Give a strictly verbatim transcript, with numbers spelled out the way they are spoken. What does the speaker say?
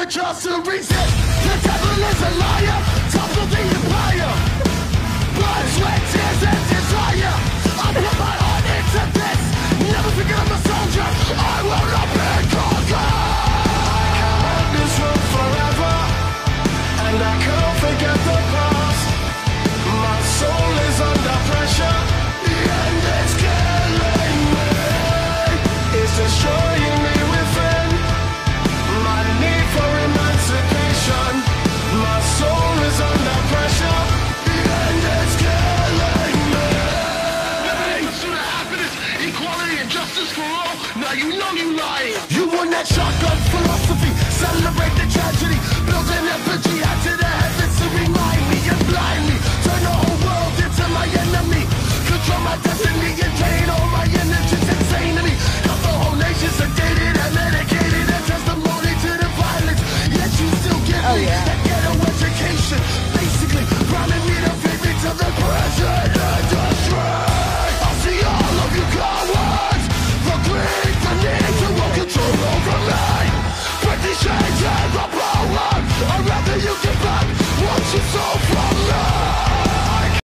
just to resist. The devil is a liar, topple the empire. Blood, sweat, tears, and desire. I put my heart into this. Never forget I'm a soldier. I will not be conquered. I can't walk this road forever, and I can't forget the past. My soul is under pressure, and it's killing me. It's destroying me within. My need for emancipation. My soul is under pressure, and it's killing me. Living pursuit of happiness, equality, and justice for all. Now you know you lying. You want that shotgun philosophy. Celebrate the tragedy.